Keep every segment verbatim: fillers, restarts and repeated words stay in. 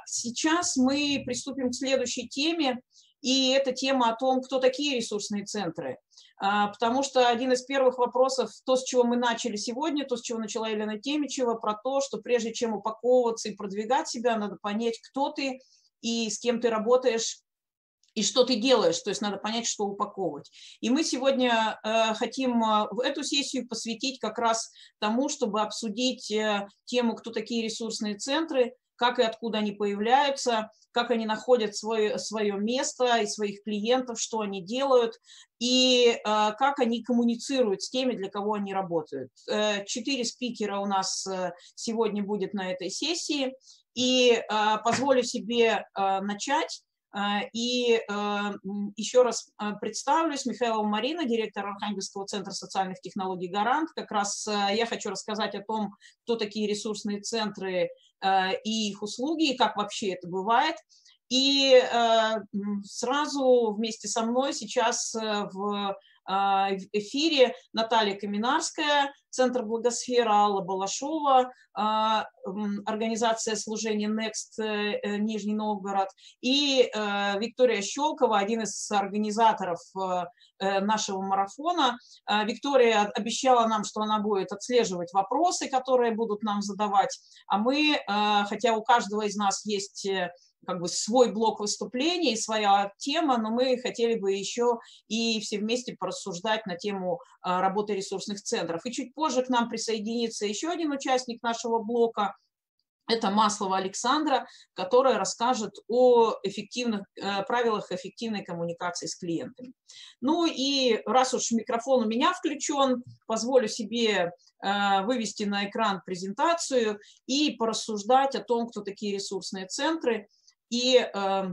Сейчас мы приступим к следующей теме, и это тема о том, кто такие ресурсные центры. Потому что один из первых вопросов, то, с чего мы начали сегодня, то, с чего начала Елена Темичева, про то, что прежде чем упаковываться и продвигать себя, надо понять, кто ты и с кем ты работаешь, и что ты делаешь, то есть надо понять, что упаковывать. И мы сегодня э, хотим в эту сессию посвятить как раз тому, чтобы обсудить э, тему, кто такие ресурсные центры, как и откуда они появляются, как они находят свое, свое место и своих клиентов, что они делают, и э, как они коммуницируют с теми, для кого они работают. Э, четыре спикера у нас э, сегодня будет на этой сессии, и э, позволю себе э, начать. И э, еще раз представлюсь, Михайлова Марина, директор Архангельского центра социальных технологий «Гарант». Как раз э, я хочу рассказать о том, кто такие ресурсные центры э, и их услуги, и как вообще это бывает. И э, сразу вместе со мной сейчас в эфире Наталья Каминарская, Центр Благосфера, Алла Балашова, организация служения Next Нижний Новгород, и Виктория Щелкова, один из организаторов нашего марафона. Виктория обещала нам, что она будет отслеживать вопросы, которые будут нам задавать, а мы, хотя у каждого из нас есть как бы свой блок выступлений, своя тема, но мы хотели бы еще и все вместе порассуждать на тему работы ресурсных центров. И чуть позже к нам присоединится еще один участник нашего блока. Это Маслова Александра, которая расскажет о эффективных правилах эффективной коммуникации с клиентами. Ну и раз уж микрофон у меня включен, позволю себе вывести на экран презентацию и порассуждать о том, кто такие ресурсные центры и э,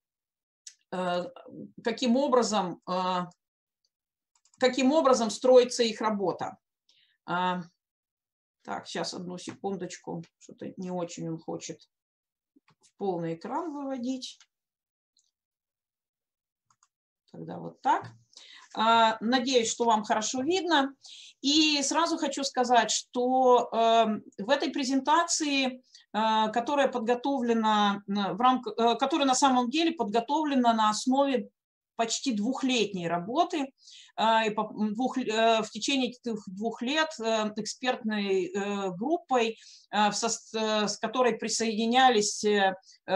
э, каким образом, э, каким образом строится их работа. А, так, сейчас одну секундочку, что-то не очень он хочет в полный экран выводить. Тогда вот так. А, надеюсь, что вам хорошо видно. И сразу хочу сказать, что э, в этой презентации, э, которая подготовлена в рамках, э, которая на самом деле подготовлена на основе почти двухлетней работы, э, и по, двух, э, в течение этих двух лет э, экспертной э, группой, э, со, э, с которой присоединялись э,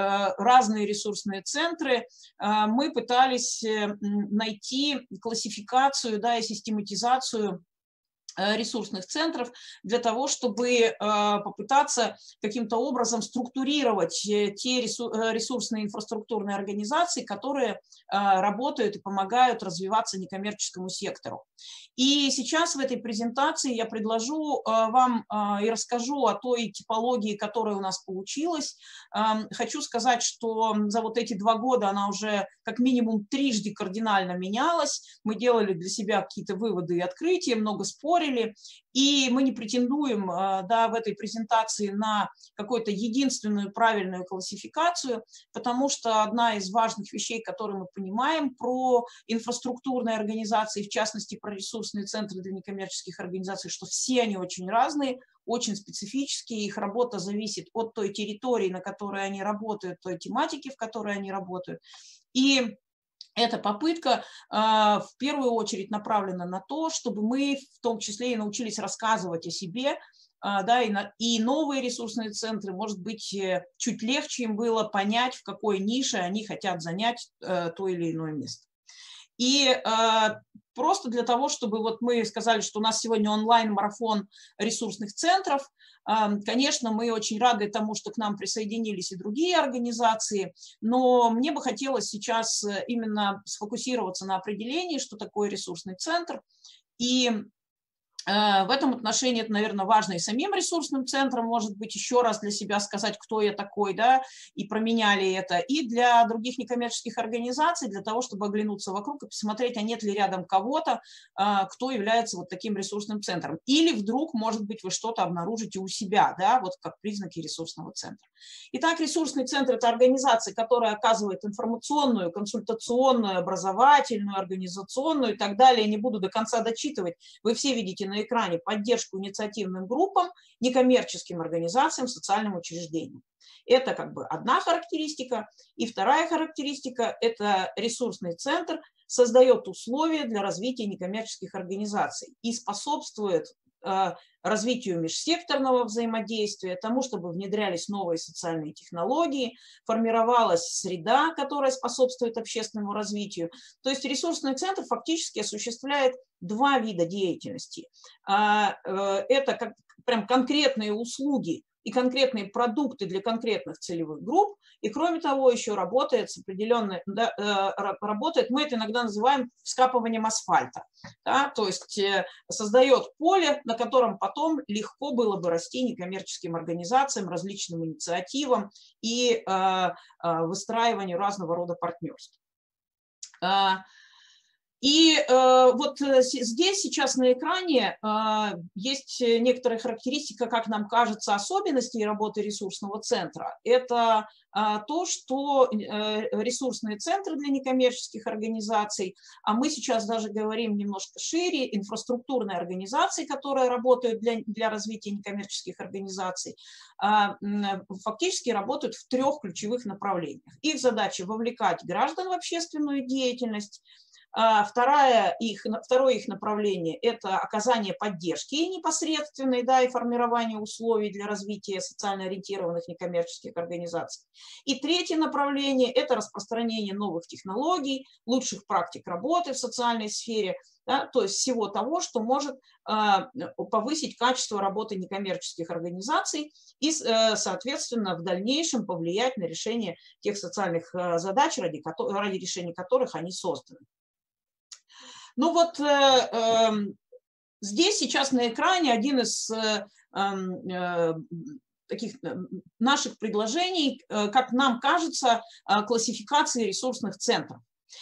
разные ресурсные центры, э, мы пытались э, найти классификацию, да, и систематизацию ресурсных центров для того, чтобы попытаться каким-то образом структурировать те ресурсные инфраструктурные организации, которые работают и помогают развиваться некоммерческому сектору. И сейчас в этой презентации я предложу вам и расскажу о той типологии, которая у нас получилась. Хочу сказать, что за вот эти два года она уже как минимум трижды кардинально менялась. Мы делали для себя какие-то выводы и открытия, много спорили. И мы не претендуем, да, в этой презентации на какую-то единственную правильную классификацию, потому что одна из важных вещей, которые мы понимаем про инфраструктурные организации, в частности, про ресурсные центры для некоммерческих организаций, что все они очень разные, очень специфические, их работа зависит от той территории, на которой они работают, той тематики, в которой они работают. И эта попытка э, в первую очередь направлена на то, чтобы мы в том числе и научились рассказывать о себе, э, да, и, на, и новые ресурсные центры, может быть, э, чуть легче им было понять, в какой нише они хотят занять э, то или иное место. И э, просто для того, чтобы вот мы сказали, что у нас сегодня онлайн-марафон ресурсных центров, э, конечно, мы очень рады тому, что к нам присоединились и другие организации, но мне бы хотелось сейчас именно сфокусироваться на определении, что такое ресурсный центр. И в этом отношении это, наверное, важно и самим ресурсным центром, может быть, еще раз для себя сказать, кто я такой, да, и про меня ли это, и для других некоммерческих организаций, для того, чтобы оглянуться вокруг и посмотреть, а нет ли рядом кого-то, кто является вот таким ресурсным центром. Или вдруг, может быть, вы что-то обнаружите у себя, да, вот как признаки ресурсного центра. Итак, ресурсный центр – это организация, которая оказывает информационную, консультационную, образовательную, организационную и так далее. Не буду до конца дочитывать. Вы все видите на на экране поддержку инициативным группам, некоммерческим организациям, социальным учреждениям. Это как бы одна характеристика. И вторая характеристика – это ресурсный центр создает условия для развития некоммерческих организаций и способствует развитию межсекторного взаимодействия, тому, чтобы внедрялись новые социальные технологии, формировалась среда, которая способствует общественному развитию. То есть ресурсный центр фактически осуществляет два вида деятельности. Это как прям конкретные услуги и конкретные продукты для конкретных целевых групп, и кроме того еще работает с определенной, да, работает, мы это иногда называем вскапыванием асфальта, да, то есть создает поле, на котором потом легко было бы расти некоммерческим организациям, различным инициативам и э, выстраиванию разного рода партнерств. И э, вот здесь сейчас на экране э, есть некоторая характеристика, как нам кажется, особенностей работы ресурсного центра. Это э, то, что э, ресурсные центры для некоммерческих организаций, а мы сейчас даже говорим немножко шире, инфраструктурные организации, которые работают для, для развития некоммерческих организаций, э, фактически работают в трех ключевых направлениях. Их задача – вовлекать граждан в общественную деятельность. Второе их, второе их направление – это оказание поддержки непосредственной, да, и формирование условий для развития социально ориентированных некоммерческих организаций. И третье направление – это распространение новых технологий, лучших практик работы в социальной сфере, да, то есть всего того, что может э, повысить качество работы некоммерческих организаций и, э, соответственно, в дальнейшем повлиять на решение тех социальных э, задач, ради, ради решения которых они созданы. Ну вот э, э, здесь сейчас на экране один из э, э, таких наших предложений, э, как нам кажется, э, классификации ресурсных центров.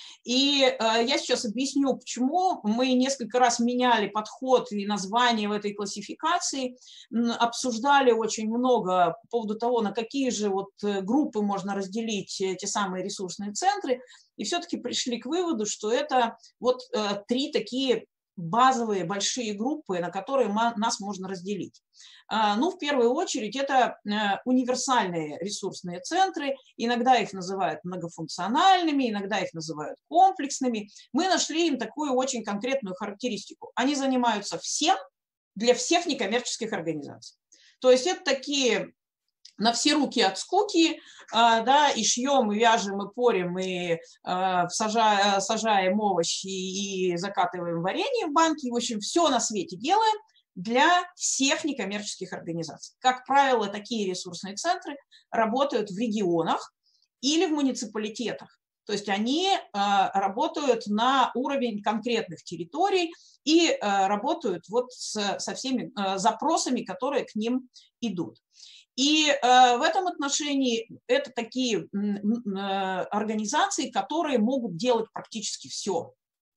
И э, я сейчас объясню, почему мы несколько раз меняли подход и название в этой классификации, обсуждали очень много по поводу того, на какие же вот группы можно разделить те самые ресурсные центры, и все-таки пришли к выводу, что это вот э, три такие базовые большие группы, на которые нас можно разделить. Ну, в первую очередь, это универсальные ресурсные центры, иногда их называют многофункциональными, иногда их называют комплексными. Мы нашли им такую очень конкретную характеристику. Они занимаются всем для всех некоммерческих организаций. То есть это такие на все руки от скуки, да, и шьем, и вяжем, и порем, и сажаем, сажаем овощи, и закатываем варенье в банки. В общем, все на свете делаем для всех некоммерческих организаций. Как правило, такие ресурсные центры работают в регионах или в муниципалитетах. То есть они работают на уровень конкретных территорий и работают вот с, со всеми запросами, которые к ним идут. И э, в этом отношении это такие э, организации, которые могут делать практически все.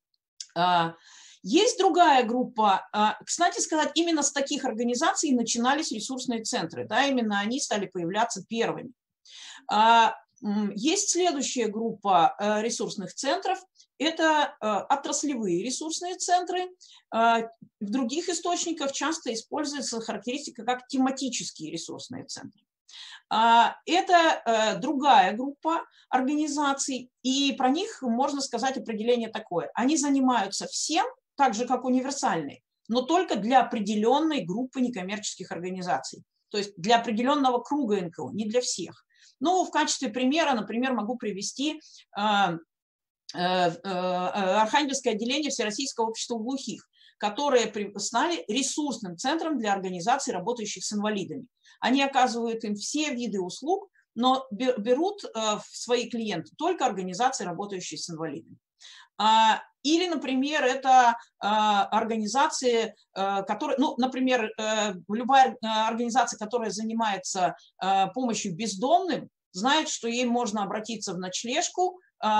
Э, есть другая группа. Э, кстати сказать, именно с таких организаций начинались ресурсные центры. Да, именно они стали появляться первыми. Э, есть следующая группа э, ресурсных центров. Это э, отраслевые ресурсные центры. Э, в других источниках часто используется характеристика как тематические ресурсные центры. Э, это э, другая группа организаций, и про них можно сказать определение такое. Они занимаются всем, так же как универсальные, но только для определенной группы некоммерческих организаций, то есть для определенного круга эн ка о, не для всех. Ну, в качестве примера, например, могу привести э, Архангельское отделение Всероссийского общества глухих, которые стали ресурсным центром для организаций, работающих с инвалидами. Они оказывают им все виды услуг, но берут в свои клиенты только организации, работающие с инвалидами. Или, например, это организации, которые, ну, например, любая организация, которая занимается помощью бездомным, знает, что ей можно обратиться в ночлежку,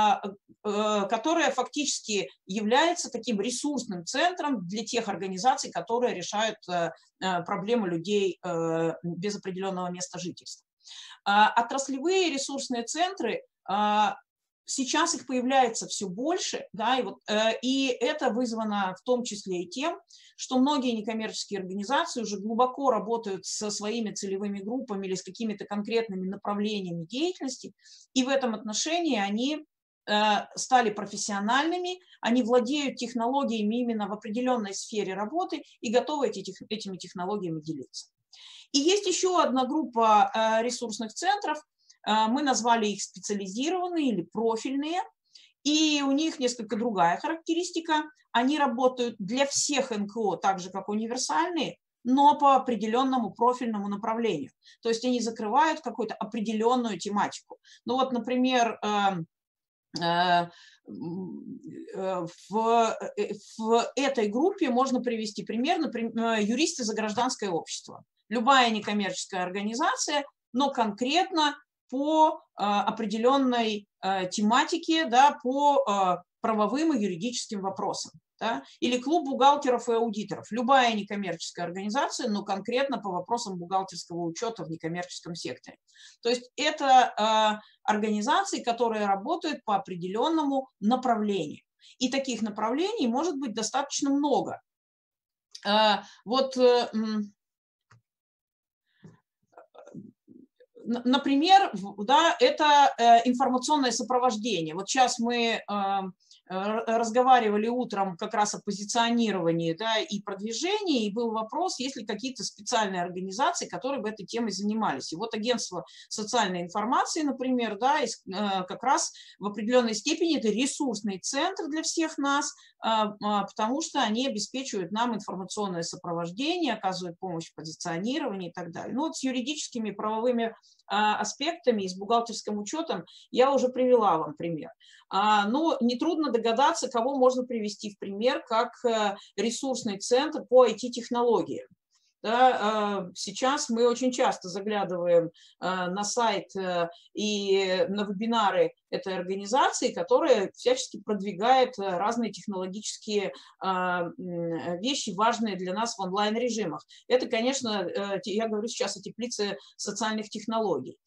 которая фактически является таким ресурсным центром для тех организаций, которые решают проблемы людей без определенного места жительства. Отраслевые ресурсные центры Сейчас их появляется все больше, да, и, вот, э, и это вызвано в том числе и тем, что многие некоммерческие организации уже глубоко работают со своими целевыми группами или с какими-то конкретными направлениями деятельности, и в этом отношении они э, стали профессиональными, они владеют технологиями именно в определенной сфере работы и готовы эти, этими технологиями делиться. И есть еще одна группа э, ресурсных центров, мы назвали их специализированные или профильные, и у них несколько другая характеристика. Они работают для всех эн ка о, так же как универсальные, но по определенному профильному направлению. То есть они закрывают какую-то определенную тематику. Ну вот, например, в, в этой группе можно привести пример, например, юристы за гражданское общество. Любая некоммерческая организация, но конкретно по э, определенной э, тематике, да, по э, правовым и юридическим вопросам. Да? Или клуб бухгалтеров и аудиторов. Любая некоммерческая организация, но конкретно по вопросам бухгалтерского учета в некоммерческом секторе. То есть это э, организации, которые работают по определенному направлению. И таких направлений может быть достаточно много. Э, вот... Э, Например, да, это информационное сопровождение. Вот сейчас мы разговаривали утром как раз о позиционировании, да, и продвижении, и был вопрос, есть ли какие-то специальные организации, которые бы этой темой занимались. И вот агентство социальной информации, например, да, как раз в определенной степени это ресурсный центр для всех нас, потому что они обеспечивают нам информационное сопровождение, оказывают помощь в позиционировании и так далее. Ну вот с юридическими правовыми аспектами и с бухгалтерским учетом я уже привела вам пример. Но нетрудно догадаться, кого можно привести в пример как ресурсный центр по ай ти-технологиям. Да, сейчас мы очень часто заглядываем на сайт и на вебинары этой организации, которая всячески продвигает разные технологические вещи, важные для нас в онлайн-режимах. Это, конечно, я говорю сейчас о теплице социальных технологий.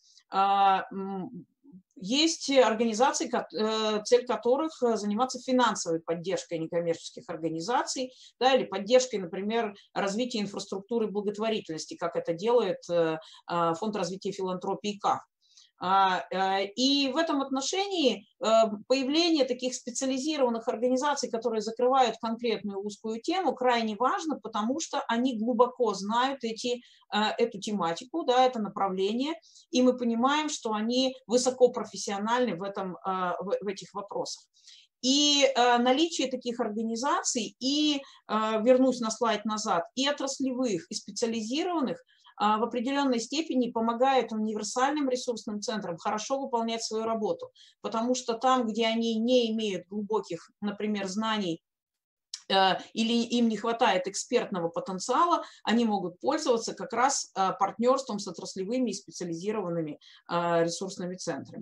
Есть организации, цель которых заниматься финансовой поддержкой некоммерческих организаций, да, или поддержкой, например, развития инфраструктуры благотворительности, как это делает Фонд развития филантропии КАФ. И в этом отношении появление таких специализированных организаций, которые закрывают конкретную узкую тему, крайне важно, потому что они глубоко знают эти, эту тематику, да, это направление, и мы понимаем, что они высокопрофессиональны в, этом, в этих вопросах. И наличие таких организаций, и, вернусь на слайд назад, и отраслевых, и специализированных, в определенной степени помогает универсальным ресурсным центрам хорошо выполнять свою работу, потому что там, где они не имеют глубоких, например, знаний или им не хватает экспертного потенциала, они могут пользоваться как раз партнерством с отраслевыми и специализированными ресурсными центрами.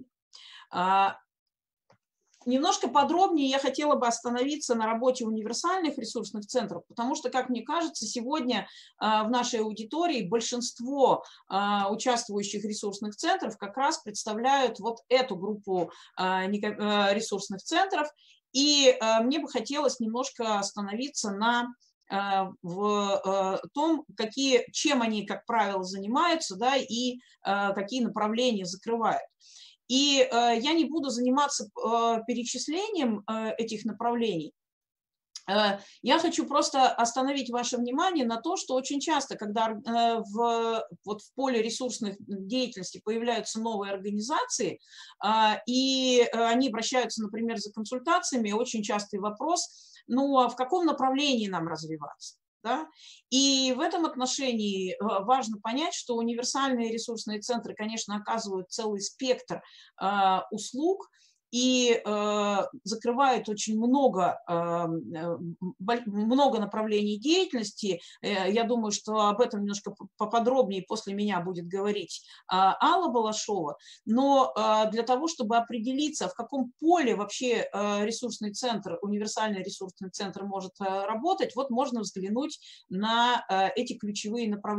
Немножко подробнее я хотела бы остановиться на работе универсальных ресурсных центров, потому что, как мне кажется, сегодня в нашей аудитории большинство участвующих ресурсных центров как раз представляют вот эту группу ресурсных центров, и мне бы хотелось немножко остановиться на в том, какие, чем они, как правило, занимаются, да, и какие направления закрывают. И э, я не буду заниматься э, перечислением э, этих направлений. Э, я хочу просто остановить ваше внимание на то, что очень часто, когда э, в, вот в поле ресурсных деятельности появляются новые организации, э, и они обращаются, например, за консультациями, очень частый вопрос, ну а в каком направлении нам развиваться? Да? И в этом отношении важно понять, что универсальные ресурсные центры, конечно, оказывают целый спектр э, услуг и э, закрывают очень много, э, много направлений деятельности. Я думаю, что об этом немножко поподробнее после меня будет говорить э, Алла Балашова. Но э, для того, чтобы определиться, в каком поле вообще э, ресурсный центр, универсальный ресурсный центр может э, работать, вот можно взглянуть на э, эти ключевые направления.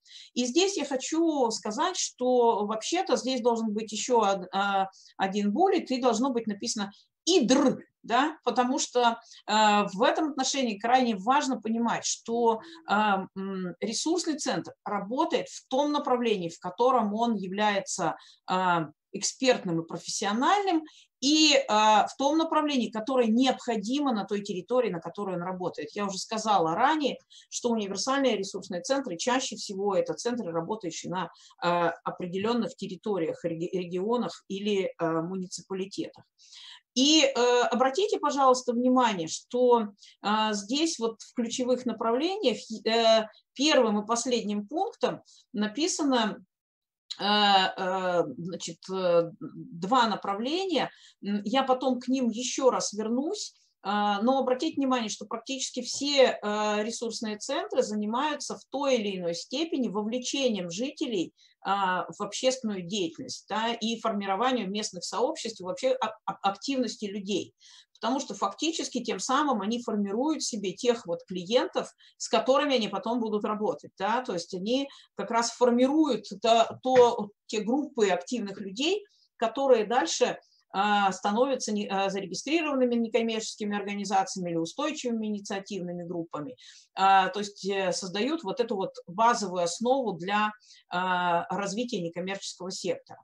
И здесь я хочу сказать, что вообще-то здесь должен быть еще один буллет, и должно быть написано «идр», да, потому что э, в этом отношении крайне важно понимать, что э, ресурсный центр работает в том направлении, в котором он является э, экспертным и профессиональным, и э, в том направлении, которое необходимо на той территории, на которой он работает. Я уже сказала ранее, что универсальные ресурсные центры чаще всего это центры, работающие на э, определенных территориях, регионах или э, муниципалитетах. И э, обратите, пожалуйста, внимание, что э, здесь вот в ключевых направлениях э, первым и последним пунктом написано э, э, значит, э, два направления. Я потом к ним еще раз вернусь. Но обратите внимание, что практически все ресурсные центры занимаются в той или иной степени вовлечением жителей в общественную деятельность, да, и формированию местных сообществ, и вообще активности людей. Потому что фактически тем самым они формируют себе тех вот клиентов, с которыми они потом будут работать. Да? То есть они как раз формируют то, то, те группы активных людей, которые дальше становятся зарегистрированными некоммерческими организациями или устойчивыми инициативными группами. То есть создают вот эту вот базовую основу для развития некоммерческого сектора.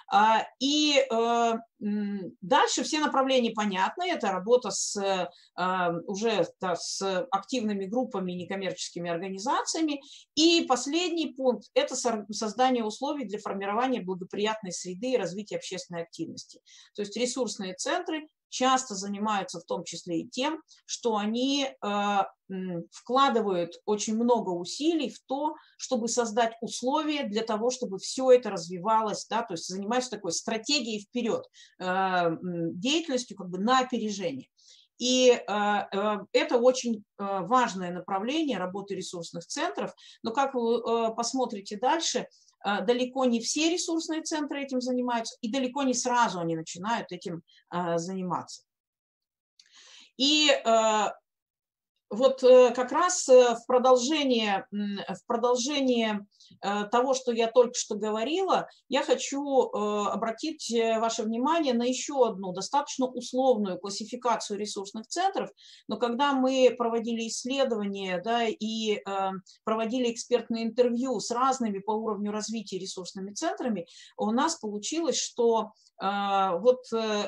И дальше все направления понятны. Это работа с, уже да, с активными группами, некоммерческими организациями. И последний пункт – это создание условий для формирования благоприятной среды и развития общественной активности. То есть ресурсные центры часто занимаются в том числе и тем, что они э, вкладывают очень много усилий в то, чтобы создать условия для того, чтобы все это развивалось, да, то есть занимаются такой стратегией вперед, э, деятельностью как бы на опережение. И э, э, это очень э, важное направление работы ресурсных центров, но как вы э, посмотрите дальше, далеко не все ресурсные центры этим занимаются, и далеко не сразу они начинают этим заниматься. И вот как раз в продолжение, в продолжение того, что я только что говорила, я хочу обратить ваше внимание на еще одну достаточно условную классификацию ресурсных центров. Но когда мы проводили исследования, да, и проводили экспертные интервью с разными по уровню развития ресурсными центрами, у нас получилось, что вот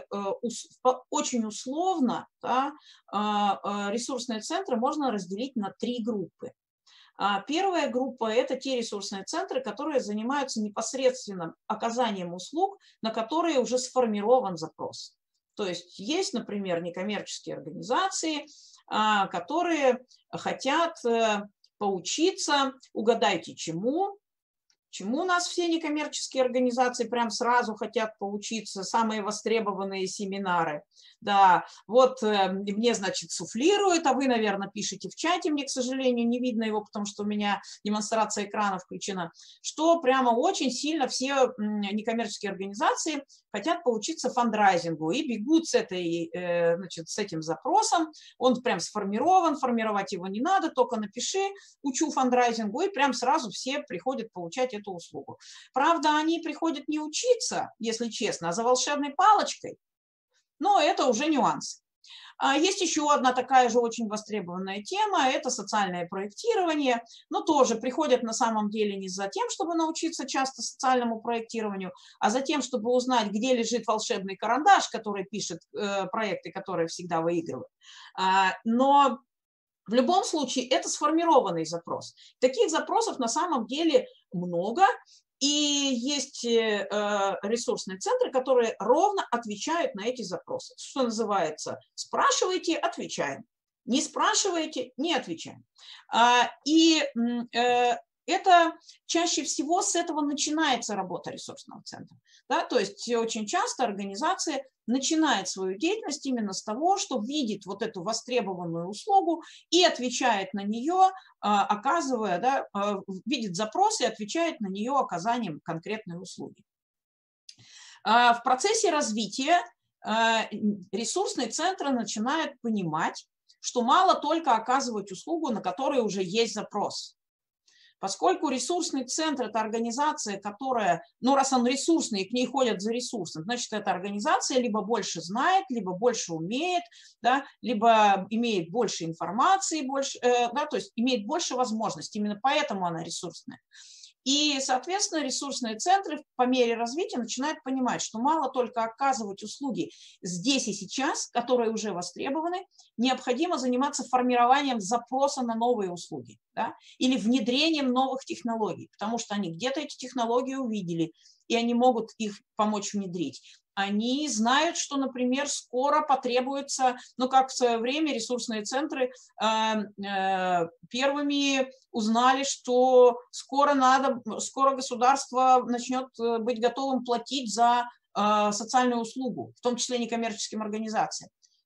очень условно, да, ресурсные центры можно разделить на три группы. Первая группа – это те ресурсные центры, которые занимаются непосредственным оказанием услуг, на которые уже сформирован запрос. То есть есть, например, некоммерческие организации, которые хотят поучиться, угадайте чему, чему у нас все некоммерческие организации прям сразу хотят поучиться, самые востребованные семинары. Да, вот э, мне, значит, суфлируют, а вы, наверное, пишете в чате, мне, к сожалению, не видно его, потому что у меня демонстрация экрана включена, что прямо очень сильно все некоммерческие организации хотят поучиться фандрайзингу и бегут с, этой, э, значит, с этим запросом. Он прям сформирован, формировать его не надо, только напиши, учу фандрайзингу, и прям сразу все приходят получать эту услугу. Правда, они приходят не учиться, если честно, а за волшебной палочкой. Но это уже нюанс. Есть еще одна такая же очень востребованная тема, это социальное проектирование. Но тоже приходят на самом деле не за тем, чтобы научиться часто социальному проектированию, а за тем, чтобы узнать, где лежит волшебный карандаш, который пишет э, проекты, которые всегда выигрывают. Но в любом случае это сформированный запрос. Таких запросов на самом деле много. И есть ресурсные центры, которые ровно отвечают на эти запросы. Что называется, спрашиваете – отвечаем. Не спрашиваете – не отвечаем. И это чаще всего с этого начинается работа ресурсного центра. Да? То есть очень часто организация начинает свою деятельность именно с того, что видит вот эту востребованную услугу и отвечает на нее, оказывая, да, видит запрос и отвечает на нее оказанием конкретной услуги. В процессе развития ресурсные центры начинают понимать, что мало только оказывать услугу, на которой уже есть запрос. Поскольку ресурсный центр – это организация, которая, ну, раз он ресурсный, и к ней ходят за ресурсом, значит, эта организация либо больше знает, либо больше умеет, да, либо имеет больше информации, больше, э, да, то есть имеет больше возможностей. Именно поэтому она ресурсная. И, соответственно, ресурсные центры по мере развития начинают понимать, что мало только оказывать услуги здесь и сейчас, которые уже востребованы, необходимо заниматься формированием запроса на новые услуги, да, или внедрением новых технологий, потому что они где-то эти технологии увидели, и они могут их помочь внедрить. Они знают, что, например, скоро потребуется, ну, как в свое время ресурсные центры э, э, первыми узнали, что скоро надо, скоро государство начнет быть готовым платить за э, социальную услугу, в том числе некоммерческим организациям.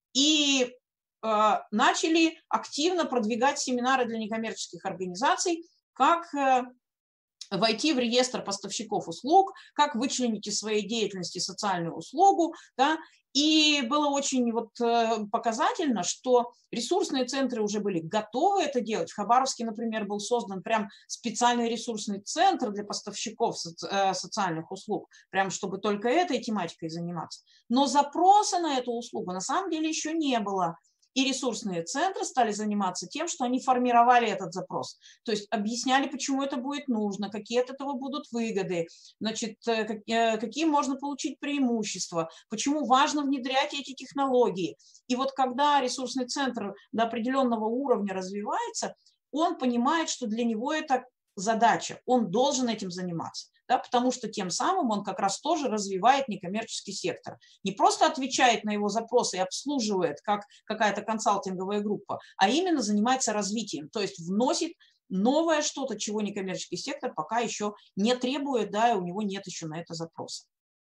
И э, начали активно продвигать семинары для некоммерческих организаций, как э, войти в реестр поставщиков услуг, как вычленить из своей деятельности социальную услугу, да, и было очень вот показательно, что ресурсные центры уже были готовы это делать. В Хабаровске, например, был создан прям специальный ресурсный центр для поставщиков соци- социальных услуг, прям чтобы только этой тематикой заниматься. Но запроса на эту услугу на самом деле еще не было. И ресурсные центры стали заниматься тем, что они формировали этот запрос. То есть объясняли, почему это будет нужно, какие от этого будут выгоды, значит, какие можно получить преимущества, почему важно внедрять эти технологии. И вот когда ресурсный центр до определенного уровня развивается, он понимает, что для него это задача, он должен этим заниматься. Да, потому что тем самым он как раз тоже развивает некоммерческий сектор. Не просто отвечает на его запросы и обслуживает, как какая-то консалтинговая группа, а именно занимается развитием, то есть вносит новое что-то, чего некоммерческий сектор пока еще не требует, да, и у него нет еще на это запроса.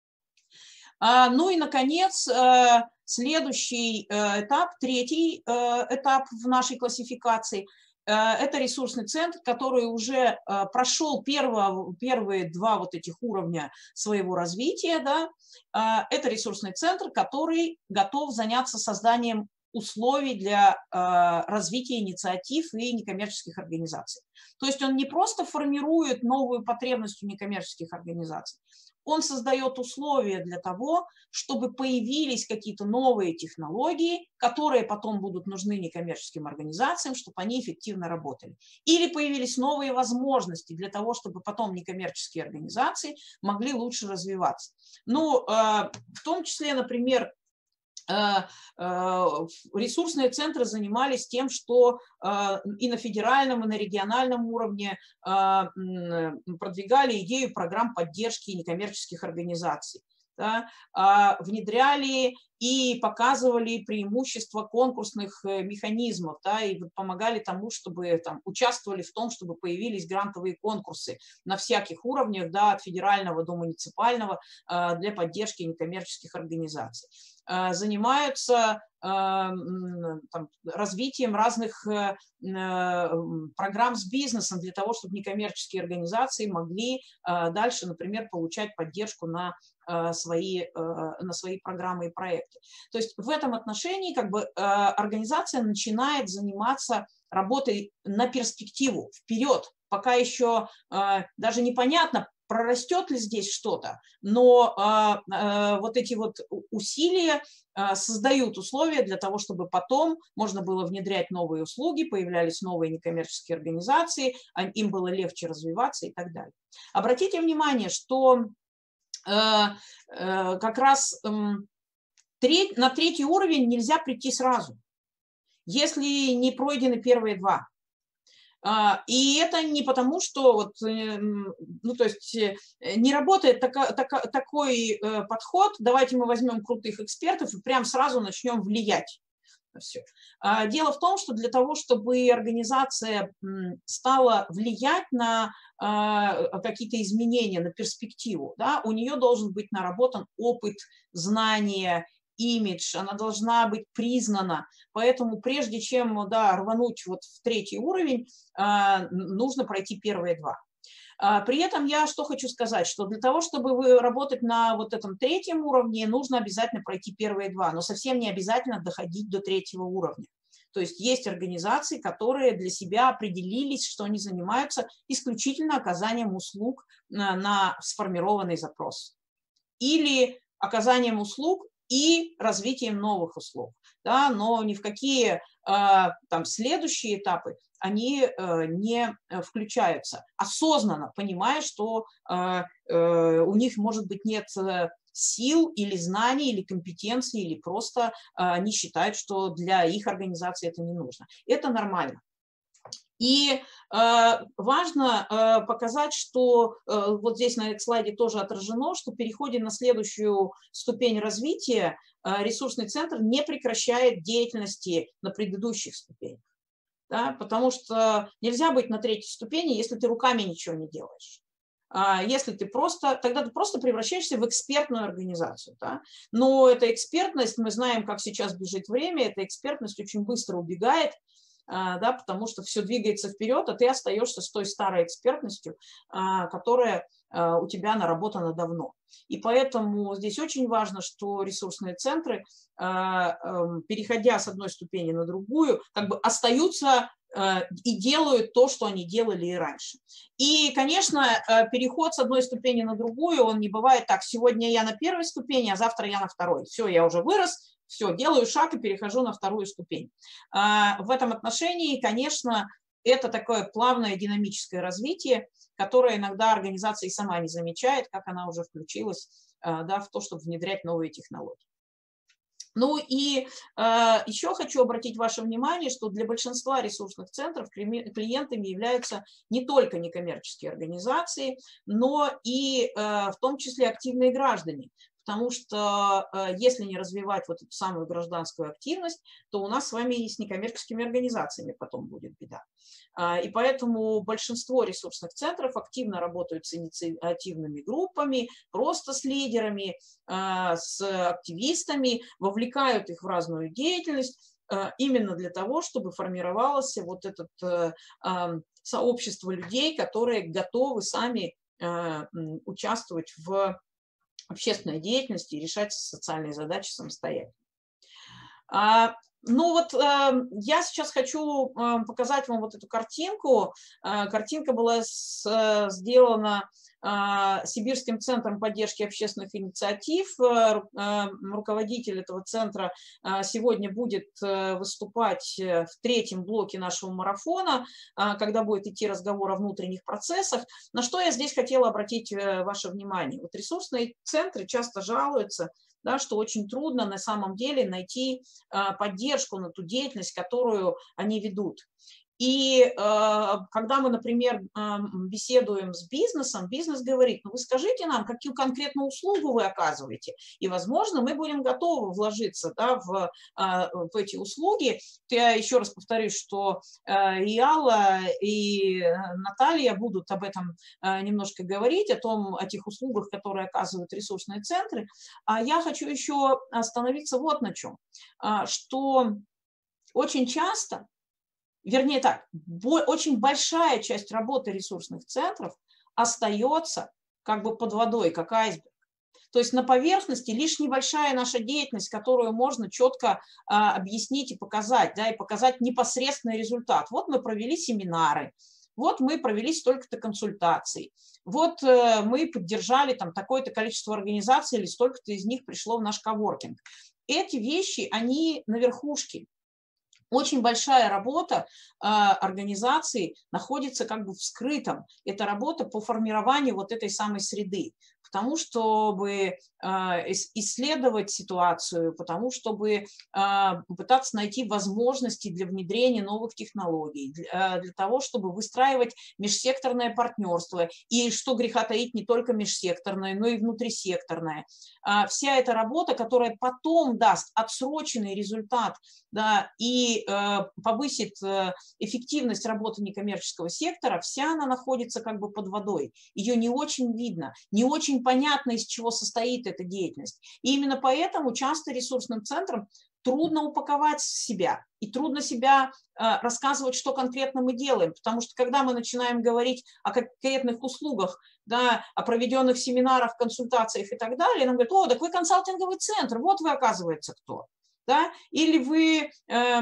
А, ну и, наконец, следующий этап, третий этап в нашей классификации – это ресурсный центр, который уже прошел первого, первые два вот этих уровня своего развития. Да. Это ресурсный центр, который готов заняться созданием условий для развития инициатив и некоммерческих организаций. То есть он не просто формирует новую потребность у некоммерческих организаций, он создает условия для того, чтобы появились какие-то новые технологии, которые потом будут нужны некоммерческим организациям, чтобы они эффективно работали. Или появились новые возможности для того, чтобы потом некоммерческие организации могли лучше развиваться. Ну, в том числе, например, ресурсные центры занимались тем, что и на федеральном, и на региональном уровне продвигали идею программ поддержки некоммерческих организаций. Да, внедряли и показывали преимущества конкурсных механизмов, да, и помогали тому, чтобы там, участвовали в том, чтобы появились грантовые конкурсы на всяких уровнях, да, от федерального до муниципального, для поддержки некоммерческих организаций. Занимаются там, развитием разных программ с бизнесом для того, чтобы некоммерческие организации могли дальше, например, получать поддержку на свои, на свои программы и проекты. То есть в этом отношении как бы организация начинает заниматься работой на перспективу, вперед, пока еще даже непонятно, прорастет ли здесь что-то, но а, а, вот эти вот усилия а, создают условия для того, чтобы потом можно было внедрять новые услуги, появлялись новые некоммерческие организации, им было легче развиваться и так далее. Обратите внимание, что а, а, как раз а, треть, на третий уровень нельзя прийти сразу, если не пройдены первые два. И это не потому, что вот, ну, то есть не работает така, така, такой подход, давайте мы возьмем крутых экспертов и прям сразу начнем влиять на все. Дело в том, что для того, чтобы организация стала влиять на какие-то изменения, на перспективу, да, у нее должен быть наработан опыт, знания, имидж, она должна быть признана. Поэтому прежде чем, да, рвануть вот в третий уровень, нужно пройти первые два. При этом я что хочу сказать, что для того, чтобы вы работать на вот этом третьем уровне, нужно обязательно пройти первые два, но совсем не обязательно доходить до третьего уровня. То есть есть организации, которые для себя определились, что они занимаются исключительно оказанием услуг на, на сформированный запрос. Или оказанием услуг и развитием новых услуг. Да, но ни в какие там следующие этапы они не включаются, осознанно понимая, что у них, может быть, нет сил или знаний, или компетенций, или просто они считают, что для их организации это не нужно. Это нормально. И э, важно э, показать, что э, вот здесь на этом слайде тоже отражено, что переходя на следующую ступень развития, э, ресурсный центр не прекращает деятельности на предыдущих ступенях. Да? Потому что нельзя быть на третьей ступени, если ты руками ничего не делаешь. Если ты просто, тогда ты просто превращаешься в экспертную организацию. Да? Но эта экспертность, мы знаем, как сейчас бежит время, эта экспертность очень быстро убегает, да, потому что все двигается вперед, а ты остаешься с той старой экспертностью, которая у тебя наработана давно. И поэтому здесь очень важно, что ресурсные центры, переходя с одной ступени на другую, как бы остаются и делают то, что они делали и раньше. И, конечно, переход с одной ступени на другую, он не бывает так: сегодня я на первой ступени, а завтра я на второй. Все, я уже вырос, все, делаю шаг и перехожу на вторую ступень. В этом отношении, конечно, это такое плавное динамическое развитие, которое иногда организация и сама не замечает, как она уже включилась, да, в то, чтобы внедрять новые технологии. Ну и э, еще хочу обратить ваше внимание, что для большинства ресурсных центров клиентами являются не только некоммерческие организации, но и э, в том числе активные граждане. Потому что э, если не развивать вот эту самую гражданскую активность, то у нас с вами и с некоммерческими организациями потом будет беда. Э, и поэтому большинство ресурсных центров активно работают с инициативными группами, просто с лидерами, э, с активистами, вовлекают их в разную деятельность, э, именно для того, чтобы формировалось вот это э, э, сообщество людей, которые готовы сами э, участвовать в общественной деятельности и решать социальные задачи самостоятельно. Ну вот я сейчас хочу показать вам вот эту картинку. Картинка была сделана Сибирским центром поддержки общественных инициатив. Руководитель этого центра сегодня будет выступать в третьем блоке нашего марафона, когда будет идти разговор о внутренних процессах. На что я здесь хотела обратить ваше внимание. Вот ресурсные центры часто жалуются, да, что очень трудно на самом деле найти поддержку на ту деятельность, которую они ведут. И э, когда мы, например, беседуем с бизнесом, бизнес говорит: ну вы скажите нам, какую конкретную услугу вы оказываете, и, возможно, мы будем готовы вложиться, да, в, в эти услуги. Я еще раз повторюсь, что и Алла, и Наталья будут об этом немножко говорить, о том, о тех услугах, которые оказывают ресурсные центры. А я хочу еще остановиться вот на чем, что очень часто, вернее так, очень большая часть работы ресурсных центров остается как бы под водой, как айсберг. То есть на поверхности лишь небольшая наша деятельность, которую можно четко а, объяснить и показать, да, и показать непосредственный результат. Вот мы провели семинары, вот мы провели столько-то консультаций, вот э, мы поддержали там такое-то количество организаций, или столько-то из них пришло в наш коворкинг. Эти вещи, они на верхушке. Очень большая работа э, организации находится как бы в скрытом. Это работа по формированию вот этой самой среды, потому чтобы э, исследовать ситуацию, потому чтобы э, пытаться найти возможности для внедрения новых технологий, для, для того, чтобы выстраивать межсекторное партнерство. И что греха таить, не только межсекторное, но и внутрисекторное. Э, вся эта работа, которая потом даст отсроченный результат, да, и э, повысит э, эффективность работы некоммерческого сектора, вся она находится как бы под водой. Ее не очень видно, не очень понятно, из чего состоит эта деятельность. И именно поэтому часто ресурсным центрам трудно упаковать себя и трудно себя э, рассказывать, что конкретно мы делаем. Потому что когда мы начинаем говорить о конкретных услугах, да, о проведенных семинарах, консультациях и так далее, нам говорят: о, так вы консалтинговый центр, вот вы, оказывается, кто. Да? Или вы э,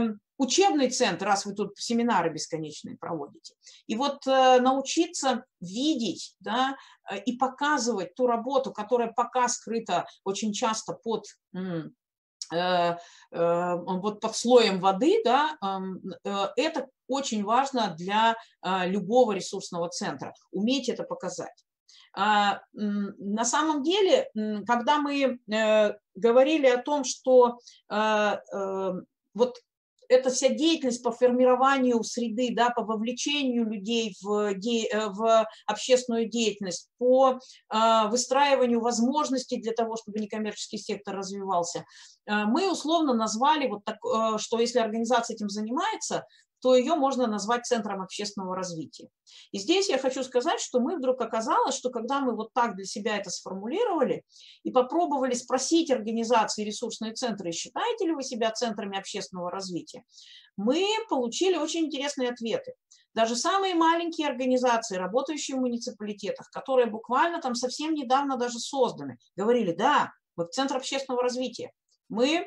учебный центр, раз вы тут семинары бесконечные проводите. И вот э, научиться видеть, да, и показывать ту работу, которая пока скрыта очень часто под, э, э, вот под слоем воды, да, э, это очень важно для э, любого ресурсного центра, уметь это показать. А, на самом деле, когда мы э, говорили о том, что э, э, вот эта вся деятельность по формированию среды, да, по вовлечению людей в, де, в общественную деятельность, по э, выстраиванию возможностей для того, чтобы некоммерческий сектор развивался, э, мы условно назвали, вот так, э, что если организация этим занимается, то ее можно назвать центром общественного развития. И здесь я хочу сказать, что мы вдруг оказалось, что когда мы вот так для себя это сформулировали и попробовали спросить организации, ресурсные центры, считаете ли вы себя центрами общественного развития, мы получили очень интересные ответы. Даже самые маленькие организации, работающие в муниципалитетах, которые буквально там совсем недавно даже созданы, говорили: да, мы центр общественного развития, мы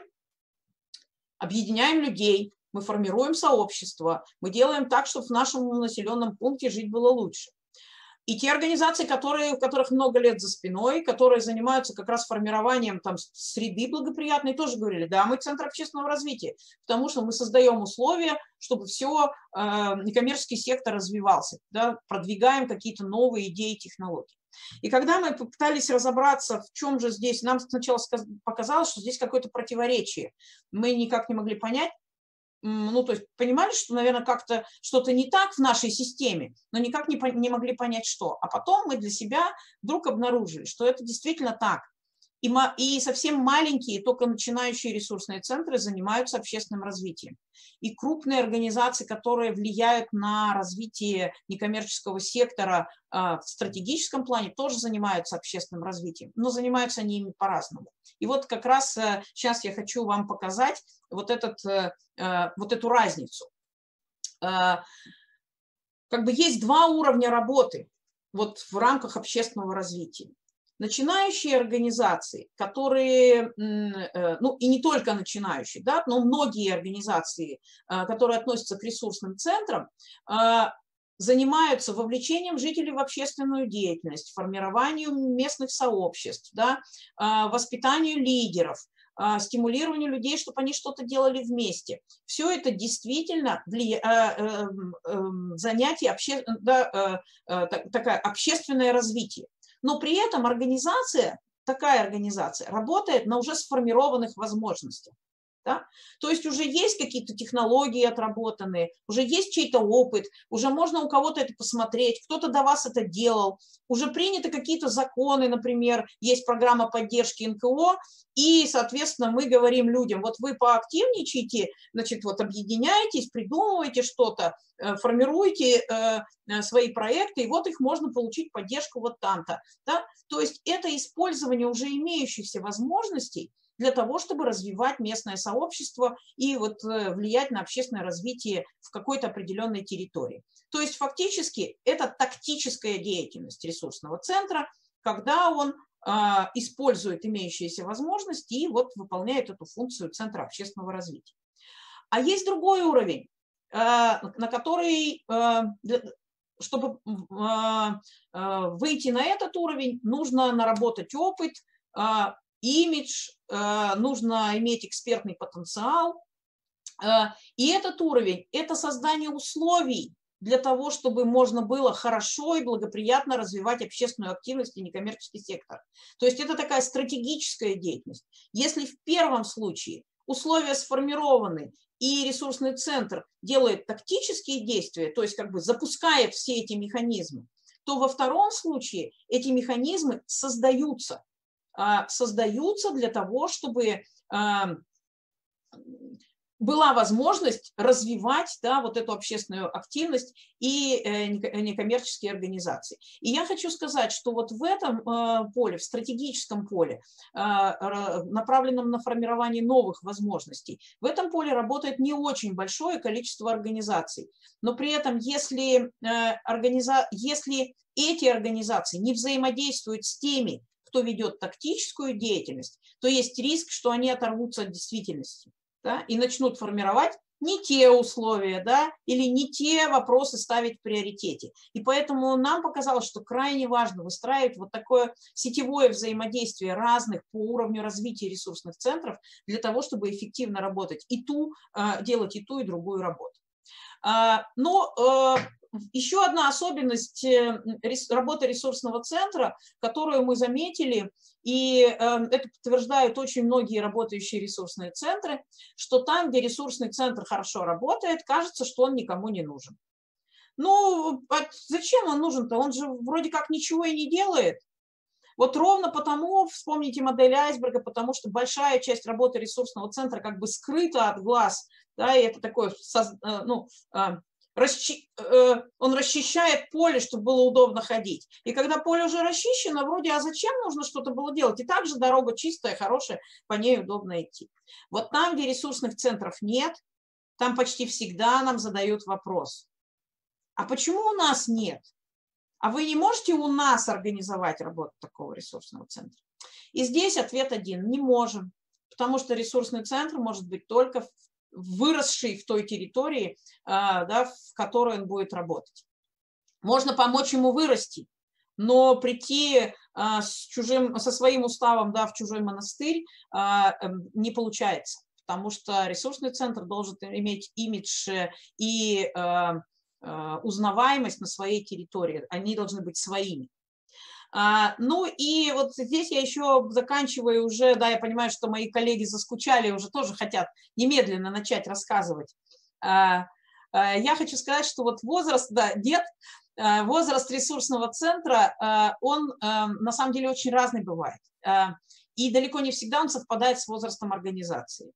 объединяем людей, мы формируем сообщество, мы делаем так, чтобы в нашем населенном пункте жить было лучше. И те организации, которые, у которых много лет за спиной, которые занимаются как раз формированием там, среды благоприятной, тоже говорили: да, мы центр общественного развития, потому что мы создаем условия, чтобы все, э, некоммерческий сектор развивался, да, продвигаем какие-то новые идеи, технологии. И когда мы попытались разобраться, в чем же здесь, нам сначала показалось, что здесь какое-то противоречие. Мы никак не могли понять, ну, то есть понимали, что, наверное, как-то что-то не так в нашей системе, но никак не, не могли понять, что. А потом мы для себя вдруг обнаружили, что это действительно так. И, и совсем маленькие, только начинающие ресурсные центры занимаются общественным развитием. И крупные организации, которые влияют на развитие некоммерческого сектора э, в стратегическом плане, тоже занимаются общественным развитием, но занимаются они ими по-разному. И вот как раз э, сейчас я хочу вам показать вот, этот, э, э, вот эту разницу. Э, как бы есть два уровня работы вот в рамках общественного развития. Начинающие организации, которые, ну и не только начинающие, да, но многие организации, которые относятся к ресурсным центрам, занимаются вовлечением жителей в общественную деятельность, формированию местных сообществ, да, воспитанию лидеров, стимулированию людей, чтобы они что-то делали вместе. Все это действительно влия... занятие, обще... да, такое общественное развитие. Но при этом организация, такая организация, работает на уже сформированных возможностях. Да? То есть уже есть какие-то технологии отработанные, уже есть чей-то опыт, уже можно у кого-то это посмотреть, кто-то до вас это делал, уже приняты какие-то законы, например, есть программа поддержки эн ка о, и, соответственно, мы говорим людям: вот вы поактивничайте, значит, вот объединяйтесь, придумывайте что-то, формируйте э, свои проекты, и вот их можно получить поддержку вот там-то. Да? То есть это использование уже имеющихся возможностей для того, чтобы развивать местное сообщество и вот влиять на общественное развитие в какой-то определенной территории. То есть фактически это тактическая деятельность ресурсного центра, когда он э, использует имеющиеся возможности и вот выполняет эту функцию центра общественного развития. А есть другой уровень, э, на который, э, чтобы э, э, выйти на этот уровень, нужно наработать опыт, э, имидж, нужно иметь экспертный потенциал. И этот уровень – это создание условий для того, чтобы можно было хорошо и благоприятно развивать общественную активность и некоммерческий сектор. То есть это такая стратегическая деятельность. Если в первом случае условия сформированы и ресурсный центр делает тактические действия, то есть как бы запускает все эти механизмы, то во втором случае эти механизмы создаются. создаются для того, чтобы была возможность развивать, да, вот эту общественную активность и некоммерческие организации. И я хочу сказать, что вот в этом поле, в стратегическом поле, направленном на формирование новых возможностей, в этом поле работает не очень большое количество организаций. Но при этом, если, организа... если эти организации не взаимодействуют с теми, кто ведет тактическую деятельность, то есть риск, что они оторвутся от действительности, да, и начнут формировать не те условия, да, или не те вопросы ставить в приоритете. И поэтому нам показалось, что крайне важно выстраивать вот такое сетевое взаимодействие разных по уровню развития ресурсных центров для того, чтобы эффективно работать и ту, делать и ту, и другую работу. Но еще одна особенность работы ресурсного центра, которую мы заметили, и это подтверждают очень многие работающие ресурсные центры, что там, где ресурсный центр хорошо работает, кажется, что он никому не нужен. Ну, зачем он нужен-то? Он же вроде как ничего и не делает. Вот ровно потому, вспомните модель айсберга, потому что большая часть работы ресурсного центра как бы скрыта от глаз, да, и это такое, ну, Расчи... он расчищает поле, чтобы было удобно ходить. И когда поле уже расчищено, вроде, а зачем нужно что-то было делать? И также дорога чистая, хорошая, по ней удобно идти. Вот там, где ресурсных центров нет, там почти всегда нам задают вопрос. А почему у нас нет? А вы не можете у нас организовать работу такого ресурсного центра? И здесь ответ один. Не можем. Потому что ресурсный центр может быть только в выросший в той территории, да, в которой он будет работать. Можно помочь ему вырасти, но прийти с чужим, со своим уставом, да, в чужой монастырь не получается, потому что ресурсный центр должен иметь имидж и узнаваемость на своей территории. Они должны быть своими. Ну и вот здесь я еще заканчиваю уже, да, я понимаю, что мои коллеги заскучали, уже тоже хотят немедленно начать рассказывать. Я хочу сказать, что вот возраст, да, дед, возраст ресурсного центра, он на самом деле очень разный бывает. И далеко не всегда он совпадает с возрастом организации.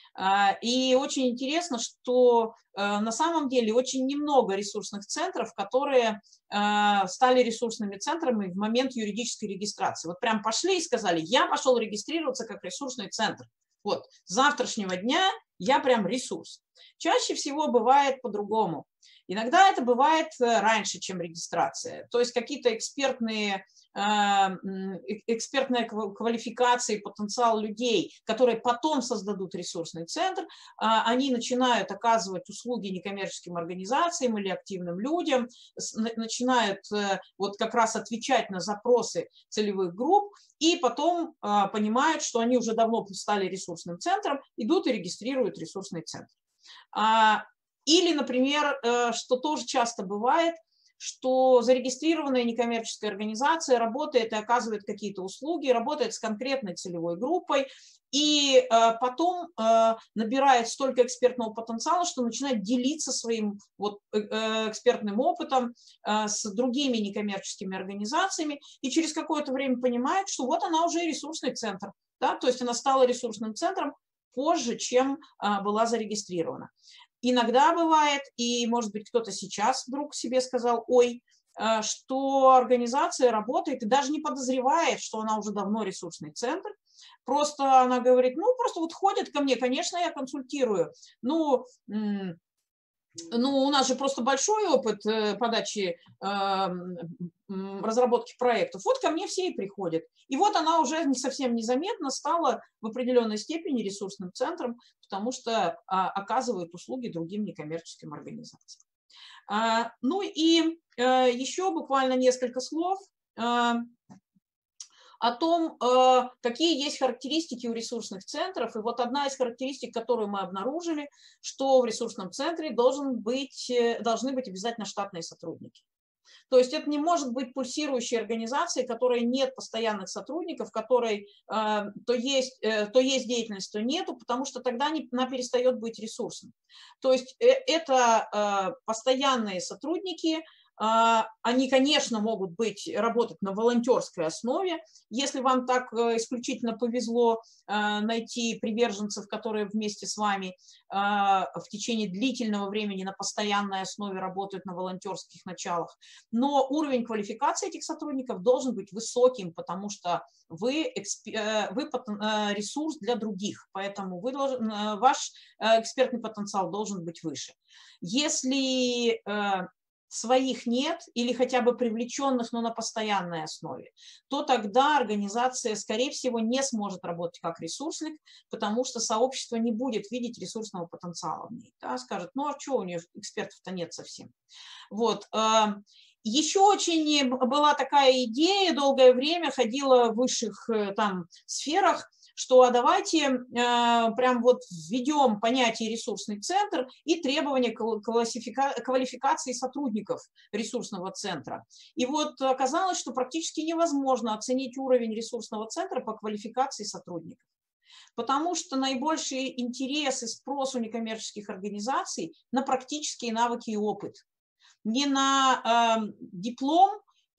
И очень интересно, что на самом деле очень немного ресурсных центров, которые стали ресурсными центрами в момент юридической регистрации. Вот прям пошли и сказали, я пошел регистрироваться как ресурсный центр. Вот, с завтрашнего дня я прям ресурс. Чаще всего бывает по-другому. Иногда это бывает раньше, чем регистрация. То есть какие-то экспертные, экспертная квалификация и потенциал людей, которые потом создадут ресурсный центр, они начинают оказывать услуги некоммерческим организациям или активным людям, начинают вот как раз отвечать на запросы целевых групп, и потом понимают, что они уже давно стали ресурсным центром, идут и регистрируют ресурсный центр. Или, например, что тоже часто бывает, что зарегистрированная некоммерческая организация работает и оказывает какие-то услуги, работает с конкретной целевой группой, и потом набирает столько экспертного потенциала, что начинает делиться своим вот экспертным опытом с другими некоммерческими организациями, и через какое-то время понимает, что вот она уже ресурсный центр, да? То есть она стала ресурсным центром позже, чем была зарегистрирована. Иногда бывает, и, может быть, кто-то сейчас вдруг себе сказал, ой, что организация работает и даже не подозревает, что она уже давно ресурсный центр. Просто она говорит, ну, просто вот ходят ко мне, конечно, я консультирую. Ну, ну у нас же просто большой опыт подачи, разработки проектов. Вот ко мне все и приходят. И вот она уже не совсем незаметно стала в определенной степени ресурсным центром, потому что оказывает услуги другим некоммерческим организациям. Ну и еще буквально несколько слов о том, какие есть характеристики у ресурсных центров. И вот одна из характеристик, которую мы обнаружили, что в ресурсном центре должен быть, должны быть обязательно штатные сотрудники. То есть это не может быть пульсирующей организацией, в которой нет постоянных сотрудников, в которой э, то, есть, э, то есть деятельность, то нету, потому что тогда не, она перестает быть ресурсом. То есть э, это э, постоянные сотрудники, они, конечно, могут быть, работать на волонтерской основе. Если вам так исключительно повезло найти приверженцев, которые вместе с вами в течение длительного времени на постоянной основе работают на волонтерских началах. Но уровень квалификации этих сотрудников должен быть высоким, потому что вы, вы ресурс для других, поэтому вы должен, ваш экспертный потенциал должен быть выше. Если своих нет или хотя бы привлеченных, но на постоянной основе, то тогда организация, скорее всего, не сможет работать как ресурсник, потому что сообщество не будет видеть ресурсного потенциала в ней. Да, скажет, ну а что, у нее экспертов-то нет совсем. Вот. Еще очень была такая идея, долгое время ходила в высших там сферах, что а давайте э, прям вот введем понятие ресурсный центр и требования квалифика квалификации сотрудников ресурсного центра. И вот оказалось, что практически невозможно оценить уровень ресурсного центра по квалификации сотрудников. Потому что наибольший интерес и спрос у некоммерческих организаций на практические навыки и опыт. Не на э, диплом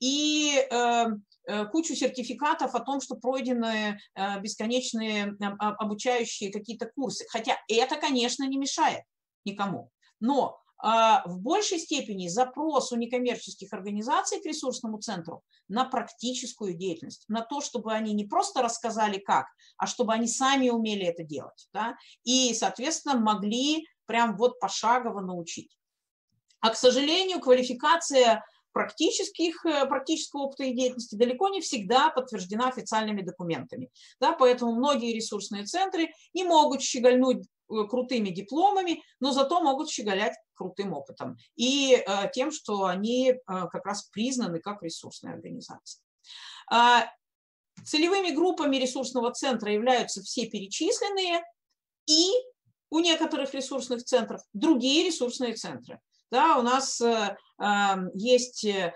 и э, кучу сертификатов о том, что пройдены э, бесконечные э, обучающие какие-то курсы. Хотя это, конечно, не мешает никому. Но э, в большей степени запрос у некоммерческих организаций к ресурсному центру на практическую деятельность, на то, чтобы они не просто рассказали как, а чтобы они сами умели это делать. Да? И, соответственно, могли прям вот пошагово научить. А, к сожалению, квалификация практических, практического опыта и деятельности далеко не всегда подтверждена официальными документами. Да, поэтому многие ресурсные центры не могут щегольнуть крутыми дипломами, но зато могут щеголять крутым опытом и э, тем, что они э, как раз признаны как ресурсные организации. А, целевыми группами ресурсного центра являются все перечисленные и у некоторых ресурсных центров другие ресурсные центры. Да, у нас э, есть э,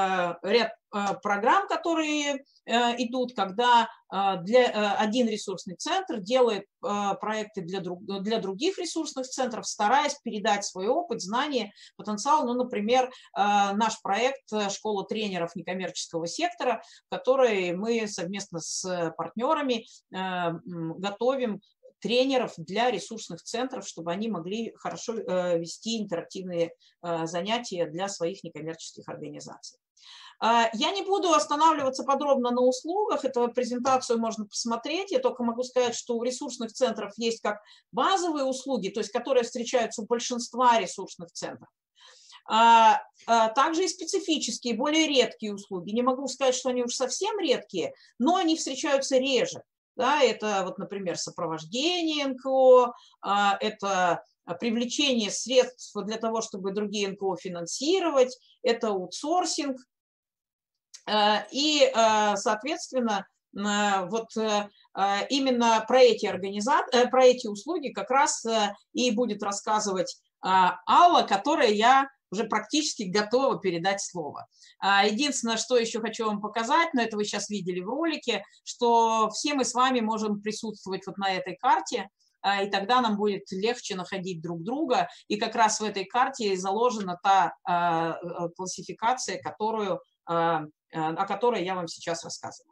ряд э, программ, которые э, идут, когда э, для, э, один ресурсный центр делает э, проекты для, друг, для других ресурсных центров, стараясь передать свой опыт, знания, потенциал. Ну, например, э, наш проект «Школа тренеров некоммерческого сектора», в которой мы совместно с партнерами э, готовим тренеров для ресурсных центров, чтобы они могли хорошо э, вести интерактивные э, занятия для своих некоммерческих организаций. Э, я не буду останавливаться подробно на услугах, эту презентацию можно посмотреть, я только могу сказать, что у ресурсных центров есть как базовые услуги, то есть которые встречаются у большинства ресурсных центров. А, а также и специфические, более редкие услуги. Не могу сказать, что они уж совсем редкие, но они встречаются реже. Да, это, вот, например, сопровождение эн ка о, это привлечение средств для того, чтобы другие эн ка о финансировать, это аутсорсинг. И, соответственно, вот именно про эти, организации, про эти услуги как раз и будет рассказывать Алла, которой я уже практически готова передать слово. Единственное, что еще хочу вам показать, но это вы сейчас видели в ролике, что все мы с вами можем присутствовать вот на этой карте, и тогда нам будет легче находить друг друга. И как раз в этой карте заложена та классификация, которую, о которой я вам сейчас рассказываю.